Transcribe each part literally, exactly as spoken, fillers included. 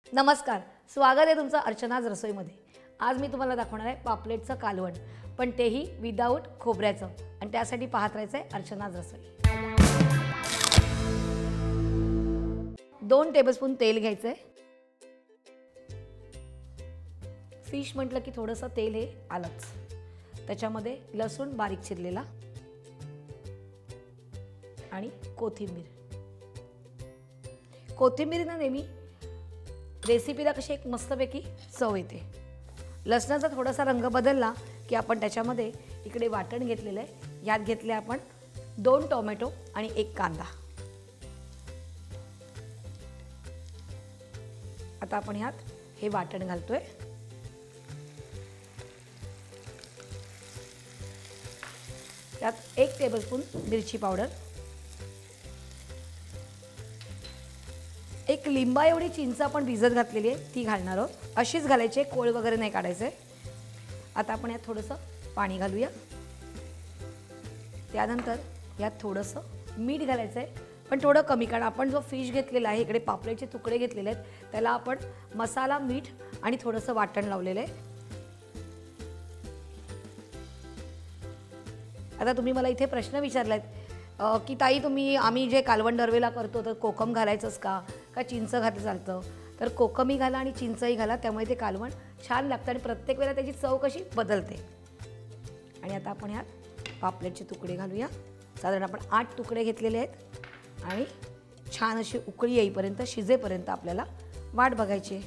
नमस्कार, स्वागत आहे तुमचं अर्चनाज रसोईमध्ये। आज मी तुम्हाला दाखवणार आहे पापलेटचं कालवण, पण तेही विदाऊट खोबऱ्याचं, आणि त्यासाठी पाहत राहायचं आहे अर्चनाज रसोई। दोन टेबलस्पून तेल घ्यायचं आहे। फिश म्हटलं की थोडंसं तेल हे आलंच। त्याच्यामध्ये लसूण बारीक चिरलेला आणि कोथिंबीर। कोथिंबीरीनं नेहमी रेसिपीला कशी एक मस्तपैकी चव येते। लसणाचा थोडासा रंग बदलला की आपण त्याच्यामध्ये इकडे वाटण घेतलेलं आहे। यात घेतले आपण दोन टोमॅटो आणि एक कांदा। आता आपण यात हे वाटण घालतोय। यात एक टेबलस्पून मिरची पावडर, एक लिंबा एवढी चिंच आपण भिजत घातलेली आहे ती घालणार आहोत। अशीच घालायची, कोळ वगैरे नाही काढायचे। आता आपण यात थोडंसं पाणी घालूया। त्यानंतर यात थोडंसं मीठ घालायचं आहे, पण थोडं कमी, कारण आपण जो फिश घेतलेला आहे, इकडे पापलेटचे तुकडे घेतलेले आहेत, त्याला आपण मसाला, मीठ आणि थोडंसं वाटण लावलेलं आहे। आता तुम्ही मला इथे प्रश्न विचारलात की ताई तुम्ही आम्ही जे कालवण दरवेळेला करतो तर कोकम घालायचंच का का चिंच घातलं चालतं? तर कोकमही घाला आणि चिंचही घाला, त्यामुळे ते कालवण छान लागतं आणि प्रत्येक वेळेला त्याची चव कशी बदलते। आणि आता आपण ह्यात पापलेटचे तुकडे घालूया। साधारण आपण आठ तुकडे घेतलेले आहेत आणि छान अशी उकळी येईपर्यंत, शिजेपर्यंत आपल्याला वाट बघायची।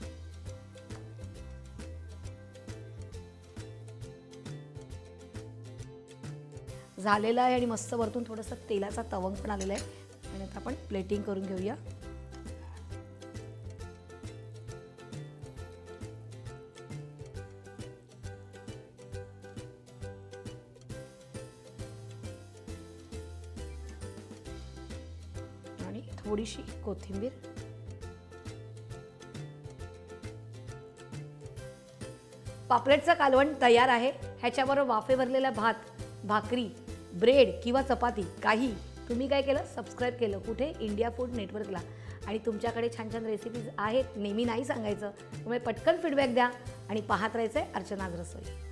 झालेलं आहे आणि मस्त वरतून थोडंसं तेलाचा तवंग पण आलेला आहे। आणि आता आपण प्लेटिंग करून घेऊया। आणि थोडीशी कोथिंबीर, पापलेटचं कालवण तयार आहे। ह्याच्याबरोबर वाफे भरलेला भात, भाकरी, ब्रेड किंवा चपाती काही, तुम्ही काय केलं, सबस्क्राइब केलं कुठे, इंडिया फूड नेटवर्कला। आणि तुमच्याकडे छान छान रेसिपीज आहेत, नेहमी नाही सांगायचं, त्यामुळे पटकन फीडबॅक द्या आणि पाहत राहायचं आहे अर्चनाज रसोई।